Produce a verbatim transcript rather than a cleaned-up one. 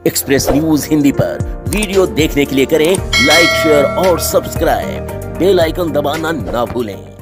Express news Hindi पर video देखने के लिए करें लाइक, शेयर और सब्सक्राइब। बेल आइकन दबाना ना भूलें।